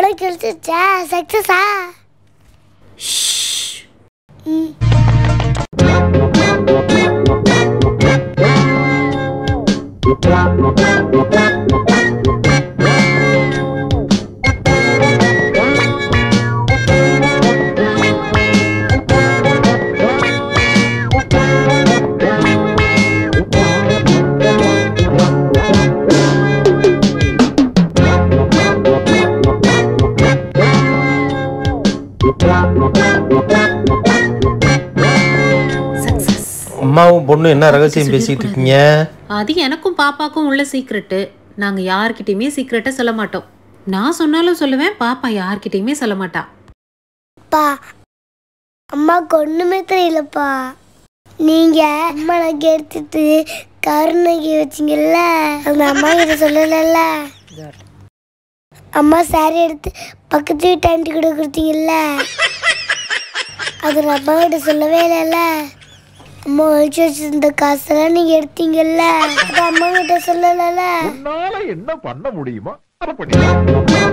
படம் கிடைச்சிருச்சா? சக்சஸா? அம்மாவும் பொண்ணு என்ன ரகசியம் பேசிட்டு இருக்கீங்க? அது எனக்கும் பாப்பாக்கும் உள்ள சீக்ரெட்டு. நாங்க யார்கிட்டயுமே சீக்ரெட்டை சொல்ல மாட்டோம். நான் சொன்னாலும் சொல்லுவேன், பாப்பா யார்கிட்டயுமே சொல்ல மாட்டா. பா, அம்மாவுக்கு ஒண்ணுமே தெரியலப்பா. நீங்க அம்மா நகை எடுத்துட்டு கருநகை வச்சிங்கல்ல, அந்த அம்மா கிட்ட சொல்லல. அம்மா சாரி எடுத்து பக்கத்து வீட்டு ஆண்டி கூட கொடுத்தீங்கல்ல, அது அம்மா கிட்ட சொல்லவே இல்லைல்ல. அம்மா ஒழிச்சு வச்சிருந்த காசெல்லாம் நீங்க எடுத்தீங்கல்ல, அது அம்மா கிட்ட சொல்லல. உன்னால என்ன பண்ண முடியுமா?